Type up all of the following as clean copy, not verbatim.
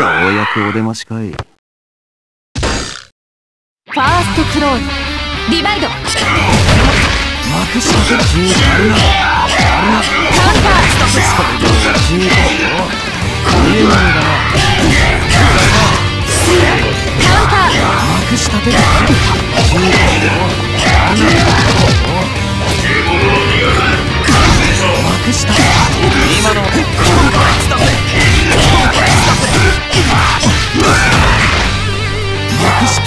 ようやくお出ましかい。 ファーストクローズディバイド。 まくしたけどやるな。 カウンター。 それでも死にかよ。見えないんだな。 カウンター。 まくしたけど死にかよ。まくした今のまくした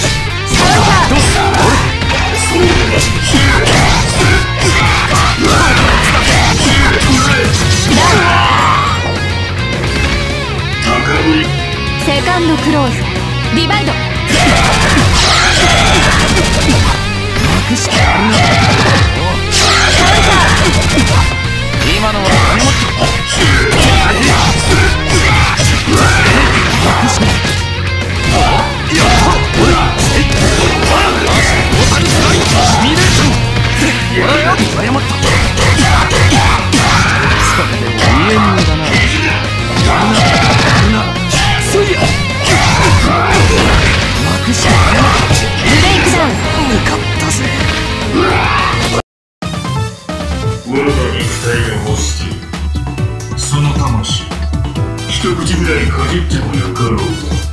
セカンドクローズディバイド。 まくした今のは金持ち我が肉体が欲しているその魂一口ぐらいかじってもよかろう。